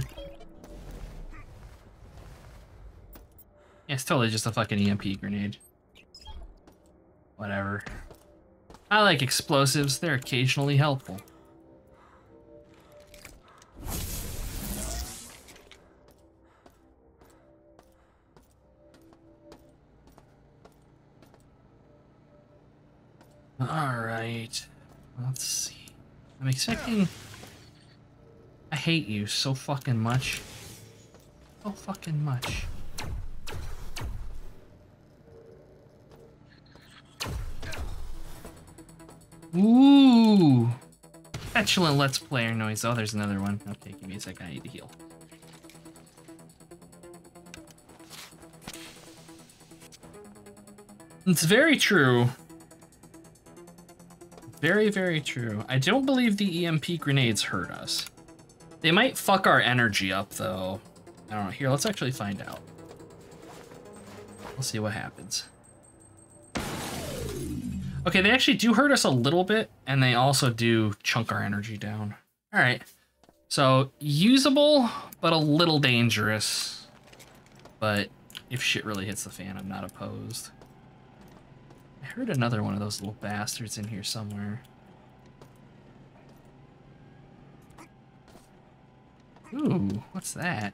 Yeah, it's totally just a fucking E M P grenade. Whatever. I like explosives. They're occasionally helpful. All right. Let's see. I'm expecting... I hate you so fucking much. So fucking much. Ooh! Petulant Let's Player noise. Oh, there's another one. Okay, give me a second. I need to heal. It's very true. Very, very true. I don't believe the E M P grenades hurt us. They might fuck our energy up, though. I don't know. Here, let's actually find out. We'll see what happens. Okay, they actually do hurt us a little bit, and they also do chunk our energy down. All right. So, usable, but a little dangerous. But if shit really hits the fan, I'm not opposed. I heard another one of those little bastards in here somewhere. Ooh, what's that?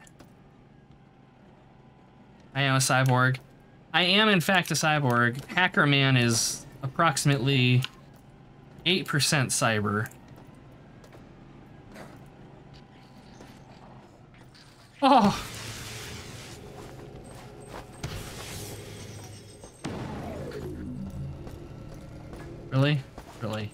I am a cyborg. I am, in fact, a cyborg. Hacker Man is approximately eight percent cyber. Oh! Really? Really?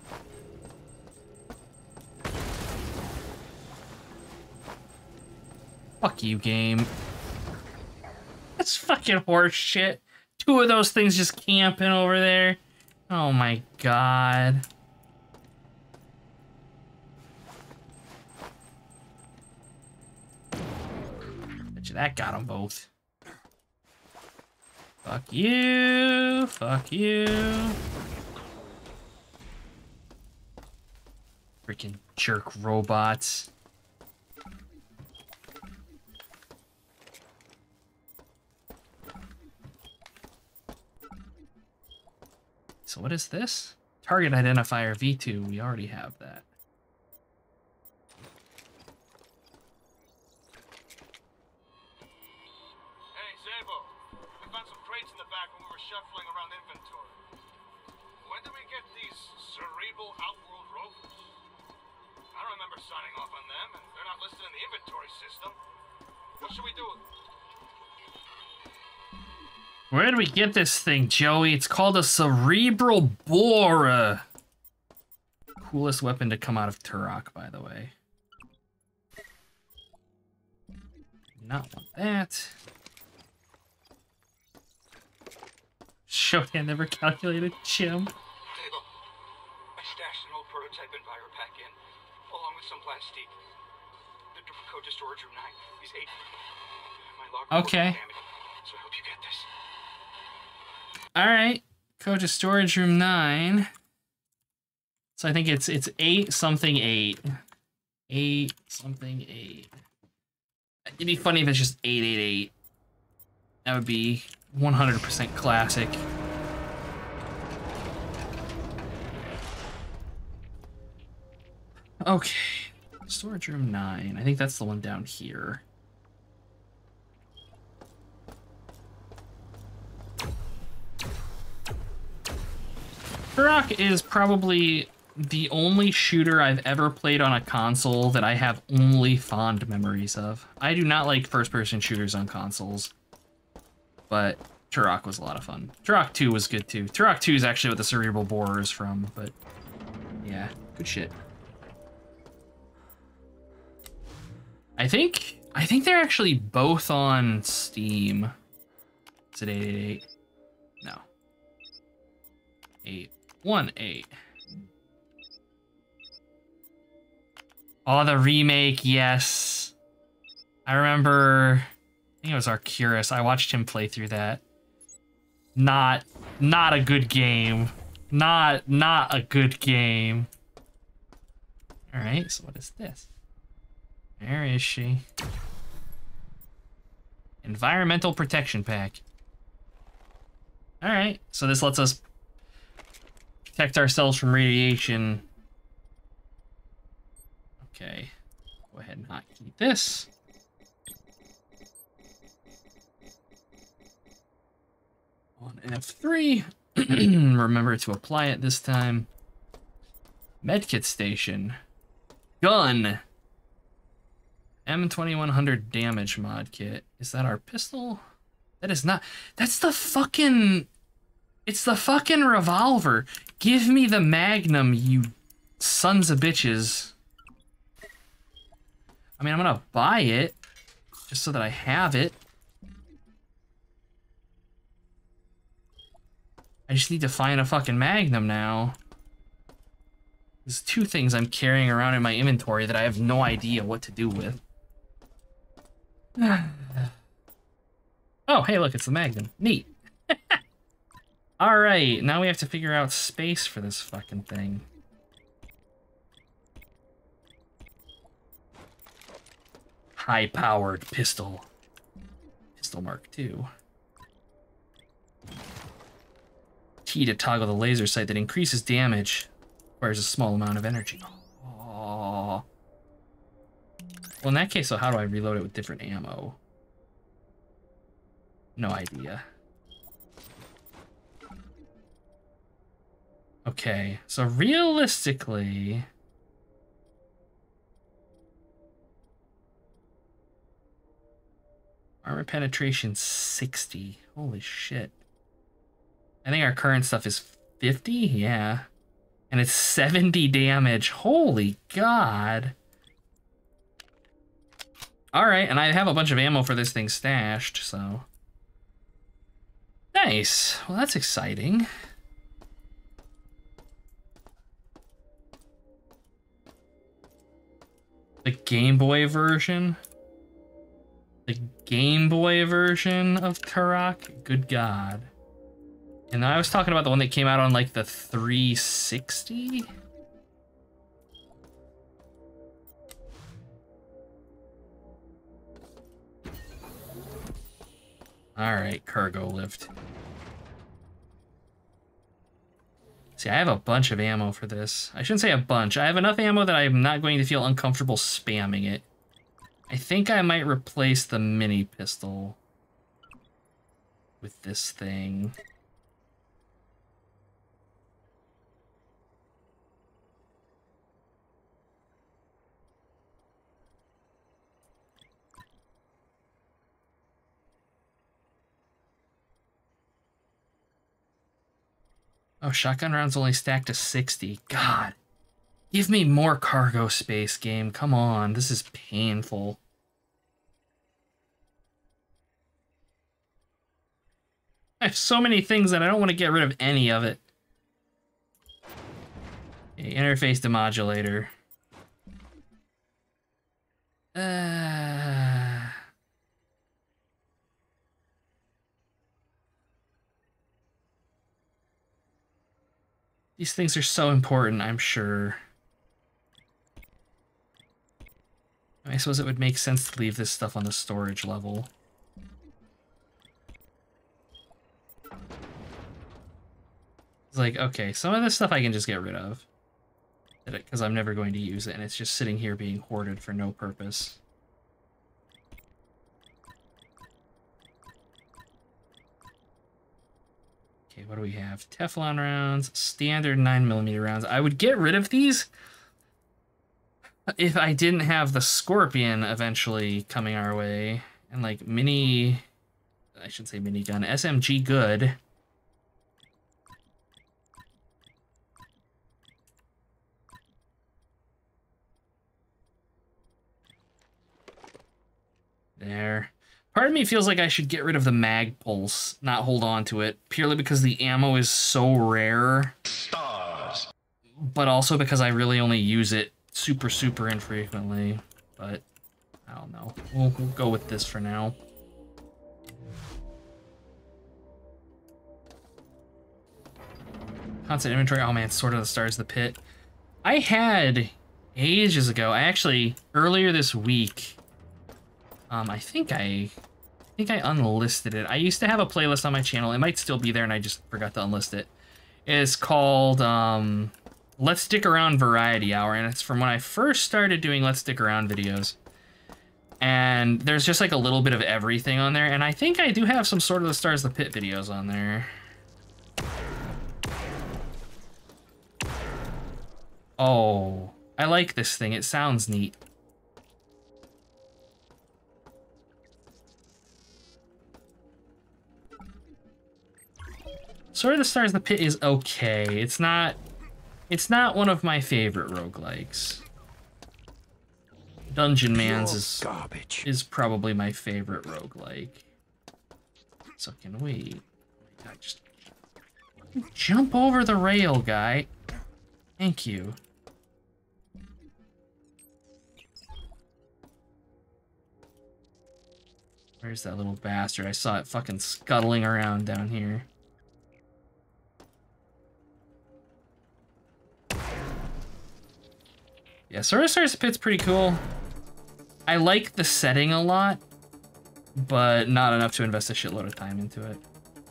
Fuck you, game. That's fucking horse shit. Two of those things just camping over there. Oh my god. Actually, that got them both. Fuck you. Fuck you. Freaking jerk robots. So what is this? Target identifier V two. We already have that. Hey, Zabo. We found some crates in the back when we were shuffling around inventory. When do we get these cerebral outworld rovers? I don't remember signing off on them, and they're not listed in the inventory system. What should we do with them? Where do we get this thing, Joey? It's called a cerebral borer. Coolest weapon to come out of Turok, by the way. Not want that. Shogun never calculated Chim. Table. I stashed an old prototype EnviroPack in, along with some plastique. The d- code to storage room nine is eight. My log Okay. damaged, so I hope you get this. All right, code to storage room nine. So I think it's it's eight something eight, eight something eight. It'd be funny if it's just eight eight eight. That would be one hundred percent classic. Okay, storage room nine. I think that's the one down here. Turok is probably the only shooter I've ever played on a console that I have only fond memories of. I do not like first-person shooters on consoles, but Turok was a lot of fun. Turok two was good too. Turok two is actually what the Cerebral Borer is from, but yeah, good shit. I think I think they're actually both on Steam. Is it eight eight eight? No. eight one eight. Oh, the remake, yes. I remember, I think it was Arcurus. I watched him play through that. Not, not a good game. Not, not a good game. All right, so what is this? Where is she? Environmental Protection Pack. All right, so this lets us protect ourselves from radiation. Okay, go ahead and hotkey this. On F three, remember to apply it this time. Medkit station. Gun. M twenty-one hundred damage mod kit. Is that our pistol? That is not. That's the fucking... It's the fucking revolver. Give me the Magnum, you sons of bitches. I mean, I'm gonna buy it just so that I have it. I just need to find a fucking Magnum now. There's two things I'm carrying around in my inventory that I have no idea what to do with. Oh, hey, look, it's the Magnum. Neat. All right, now we have to figure out space for this fucking thing. High-powered pistol. Pistol Mark two. T to toggle the laser sight that increases damage. Requires a small amount of energy. Oh. Well, in that case, so how do I reload it with different ammo? No idea. Okay, so realistically... Armor penetration sixty. Holy shit. I think our current stuff is fifty? Yeah. And it's seventy damage. Holy God. Alright, and I have a bunch of ammo for this thing stashed, so... Nice. Well, that's exciting. The Game Boy version? The Game Boy version of Turok? Good God. And I was talking about the one that came out on like the three sixty? Alright, cargo lift. See, I have a bunch of ammo for this. I shouldn't say a bunch. I have enough ammo that I'm not going to feel uncomfortable spamming it. I think I might replace the mini pistol with this thing. Oh, shotgun rounds only stacked to sixty. God. Give me more cargo space, game. Come on. This is painful. I have so many things that I don't want to get rid of any of it. Okay, interface demodulator. Uh... These things are so important, I'm sure. I suppose it would make sense to leave this stuff on the storage level. It's like, okay, some of this stuff I can just get rid of. Because I'm never going to use it, and it's just sitting here being hoarded for no purpose. Okay, what do we have? Teflon rounds, standard nine millimeter rounds. I would get rid of these if I didn't have the Scorpion eventually coming our way. And like mini, I should say minigun, S M G good. There. Part of me feels like I should get rid of the mag pulse, not hold on to it, purely because the ammo is so rare. Stars. But also because I really only use it super, super infrequently. But, I don't know. We'll, we'll go with this for now. Constant inventory. Oh man, Sword of the Stars, the Pit. I had, ages ago, I actually, earlier this week, Um, I think I, I think I unlisted it. I used to have a playlist on my channel. It might still be there, and I just forgot to unlist it. It's called um, Let's Stick Around Variety Hour, and it's from when I first started doing Let's Stick Around videos. And there's just like a little bit of everything on there, and I think I do have some Sword of the Stars, the Pit videos on there. Oh, I like this thing. It sounds neat. Sword of the Stars, the Pit is okay. It's not, it's not one of my favorite roguelikes. Dungeon Man's is garbage. Is probably my favorite roguelike. So can we? God, just jump over the rail, guy. Thank you. Where's that little bastard? I saw it fucking scuttling around down here. Yeah, Sword of the Stars Pit's pretty cool. I like the setting a lot, but not enough to invest a shitload of time into it.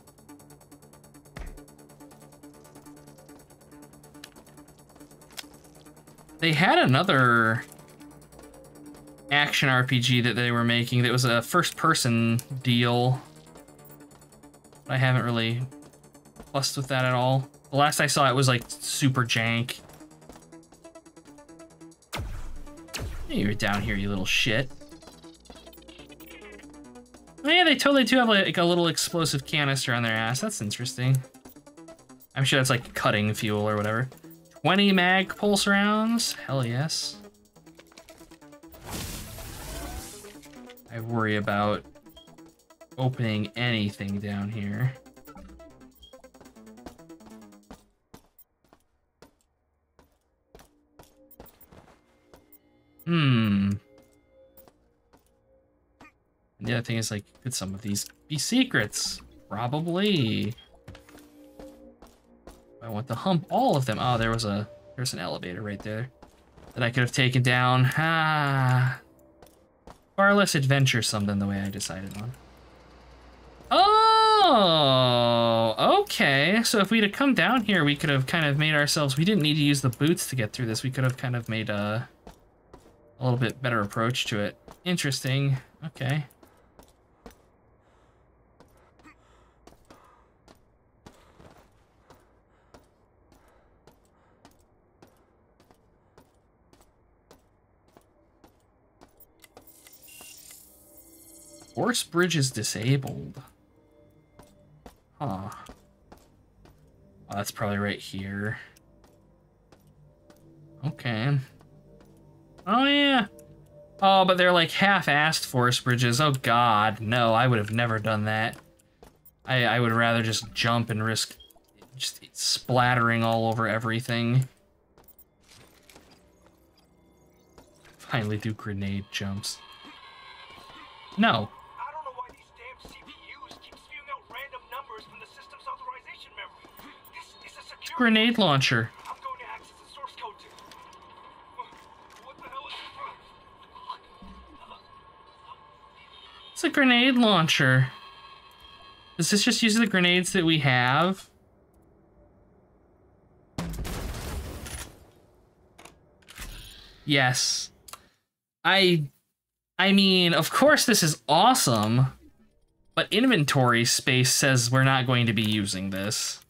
They had another action R P G that they were making that was a first-person deal. I haven't really fussed with that at all. The last I saw it was like super jank. You're down here, you little shit. Oh yeah, they totally do have like a little explosive canister on their ass. That's interesting. I'm sure that's like cutting fuel or whatever. twenty mag pulse rounds? Hell yes. I worry about opening anything down here. Hmm. On the the other thing is, like, could some of these be secrets? Probably. I want to hump all of them. Oh, there was a there's an elevator right there that I could have taken down. Ah, far less adventuresome than the way I decided on. Oh, okay. So if we'd have come down here, we could have kind of made ourselves. We didn't need to use the boots to get through this. We could have kind of made a a little bit better approach to it. Interesting. Okay. Horse bridge is disabled. Huh. Oh, that's probably right here. Okay. Oh, yeah. Oh, but they're like half-assed force bridges. Oh, God. No, I would have never done that. I, I would rather just jump and risk just splattering all over everything. Finally do grenade jumps. No. I don't know why these damn C P Us keep spewing out random numbers from the system's authorization memory. This is a security... Grenade launcher. I'm going to access the source code to... What the hell is this? It's a grenade launcher. Does this just use the grenades that we have? Yes. I... I mean, of course this is awesome, but inventory space says we're not going to be using this.